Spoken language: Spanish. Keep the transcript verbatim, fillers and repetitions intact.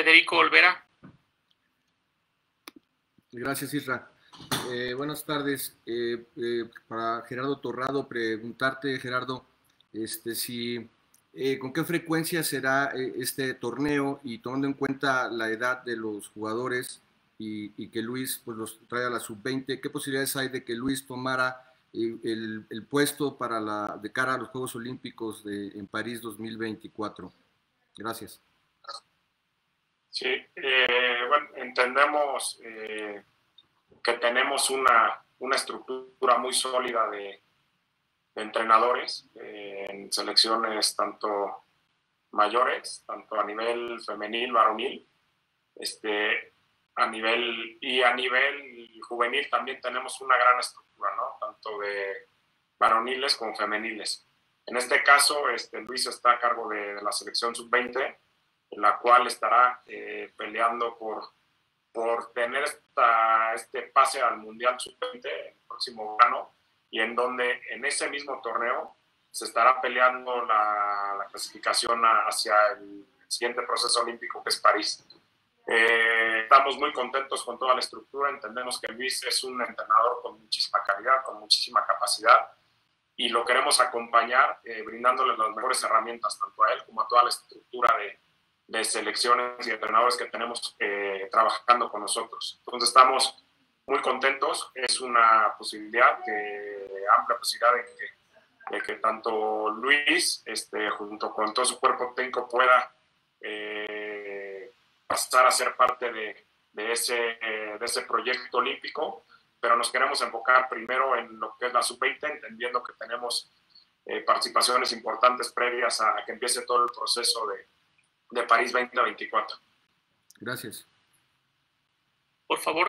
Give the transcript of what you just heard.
Federico Olvera. Gracias, Isra. Eh, buenas tardes. Eh, eh, para Gerardo Torrado, preguntarte, Gerardo, este, si, eh, ¿con qué frecuencia será eh, este torneo? Y tomando en cuenta la edad de los jugadores y, y que Luis pues, los trae a la sub veinte, ¿qué posibilidades hay de que Luis tomara eh, el, el puesto para la, de cara a los Juegos Olímpicos de, en París dos mil veinticuatro? Gracias. Sí, eh, bueno, entendemos eh, que tenemos una, una estructura muy sólida de, de entrenadores eh, en selecciones tanto mayores, tanto a nivel femenil, varonil, este, a nivel, y a nivel juvenil también tenemos una gran estructura, ¿no? Tanto de varoniles como femeniles. En este caso, este, Luis está a cargo de, de la selección sub veinte, en la cual estará eh, peleando por, por tener esta, este pase al Mundial sub veinte el próximo verano, y en donde en ese mismo torneo se estará peleando la, la clasificación hacia el siguiente proceso olímpico, que es París. Eh, estamos muy contentos con toda la estructura, entendemos que Luis es un entrenador con muchísima calidad, con muchísima capacidad, y lo queremos acompañar eh, brindándole las mejores herramientas tanto a él como a toda la estructura de, de selecciones y entrenadores que tenemos eh, trabajando con nosotros. Entonces estamos muy contentos, es una posibilidad, que, amplia posibilidad de que, de que tanto Luis, este, junto con todo su cuerpo técnico, pueda eh, pasar a ser parte de, de, ese, eh, de ese proyecto olímpico, pero nos queremos enfocar primero en lo que es la sub veinte, entendiendo que tenemos eh, participaciones importantes previas a que empiece todo el proceso de, de París veinte veinticuatro. Gracias. Por favor,